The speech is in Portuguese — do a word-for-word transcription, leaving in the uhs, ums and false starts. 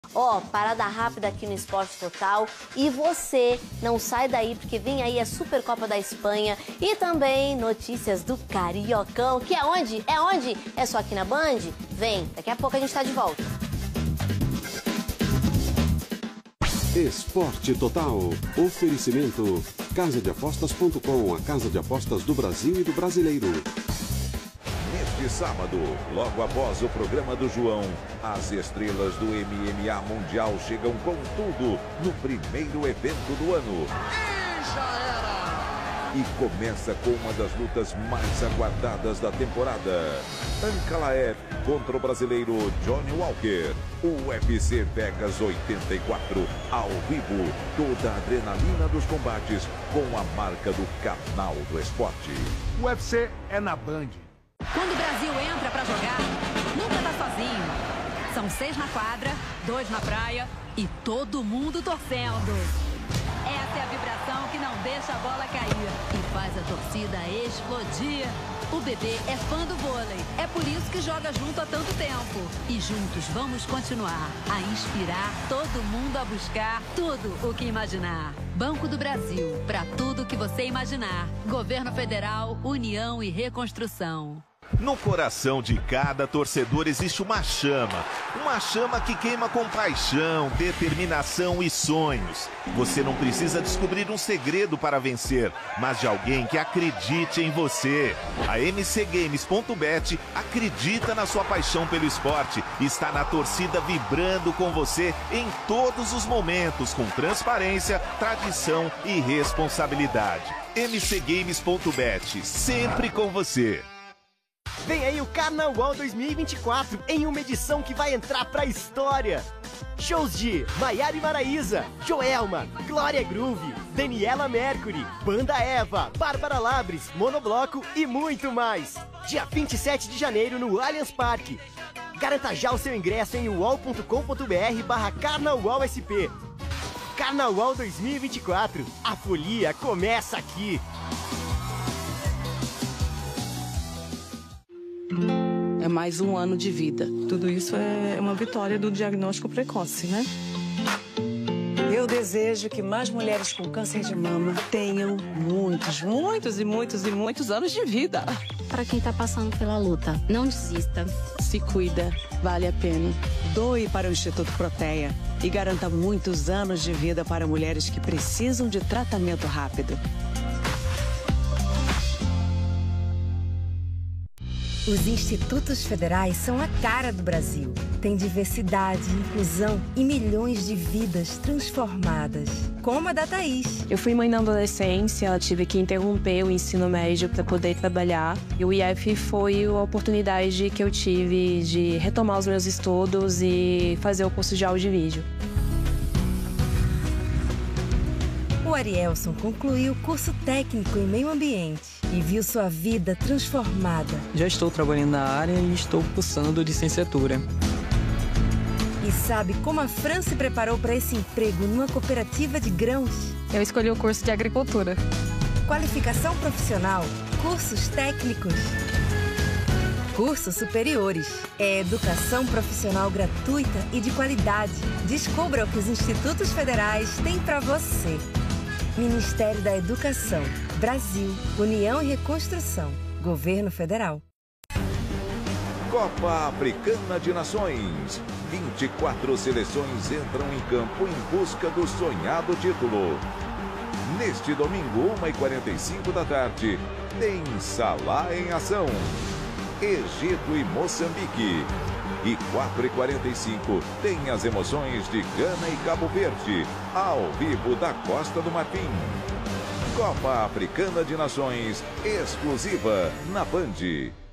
Ó, oh, parada rápida aqui no Esporte Total. E você não sai daí, porque vem aí a Supercopa da Espanha e também notícias do Cariocão. Que é onde? É onde? É só aqui na Band? Vem, daqui a pouco a gente tá de volta. Esporte Total. Oferecimento casa de apostas ponto com, a casa de apostas do Brasil e do brasileiro. Neste sábado, logo após o programa do João, as estrelas do M M A Mundial chegam com tudo no primeiro evento do ano. E já era! E começa com uma das lutas mais aguardadas da temporada. Ankalaev contra o brasileiro Johnny Walker. O U F C Vegas oitenta e quatro, ao vivo. Toda a adrenalina dos combates com a marca do canal do esporte. O U F C é na Band. Quando o Brasil entra pra jogar, nunca tá sozinho. São seis na quadra, dois na praia e todo mundo torcendo. Essa é a vibração que não deixa a bola cair e faz a torcida explodir. O bebê é fã do vôlei, é por isso que joga junto há tanto tempo. E juntos vamos continuar a inspirar todo mundo a buscar tudo o que imaginar. Banco do Brasil, para tudo que você imaginar. Governo Federal, União e Reconstrução. No coração de cada torcedor existe uma chama. Uma chama que queima com paixão, determinação e sonhos. Você não precisa descobrir um segredo para vencer, mas de alguém que acredite em você. A M C Games ponto bet acredita na sua paixão pelo esporte e está na torcida vibrando com você em todos os momentos, com transparência, tradição e responsabilidade. M C Games ponto bet, sempre com você. Vem aí o Carnaval dois mil e vinte e quatro, em uma edição que vai entrar pra história. Shows de Maiara e Maraísa, Joelma, Glória Groove, Daniela Mercury, Banda Eva, Bárbara Labres, Monobloco e muito mais. Dia vinte e sete de janeiro no Allianz Parque. Garanta já o seu ingresso em uol ponto com ponto br barra Carnaval S P. Carnaval dois mil e vinte e quatro, a folia começa aqui. É mais um ano de vida. Tudo isso é uma vitória do diagnóstico precoce, né? Eu desejo que mais mulheres com câncer de mama tenham muitos, muitos e muitos e muitos anos de vida. Para quem está passando pela luta, não desista. Se cuida, vale a pena. Doe para o Instituto Proteia e garanta muitos anos de vida para mulheres que precisam de tratamento rápido. Os institutos federais são a cara do Brasil. Tem diversidade, inclusão e milhões de vidas transformadas. Como a da Thaís. Eu fui mãe na adolescência, tive que interromper o ensino médio para poder trabalhar. E o I F foi a oportunidade que eu tive de retomar os meus estudos e fazer o curso de áudio e vídeo. O Arielson concluiu o curso técnico em meio ambiente e viu sua vida transformada. Já estou trabalhando na área e estou cursando licenciatura. E sabe como a Fran se preparou para esse emprego numa cooperativa de grãos? Eu escolhi o curso de agricultura. Qualificação profissional, cursos técnicos, cursos superiores. É educação profissional gratuita e de qualidade. Descubra o que os institutos federais têm para você. Ministério da Educação, Brasil, União e Reconstrução, Governo Federal. Copa Africana de Nações. vinte e quatro seleções entram em campo em busca do sonhado título. Neste domingo, uma e quarenta e cinco da tarde, tem Salah em ação. Egito e Moçambique. E quatro e quarenta e cinco tem as emoções de Gana e Cabo Verde, ao vivo da Costa do Marfim. Copa Africana de Nações, exclusiva na Band.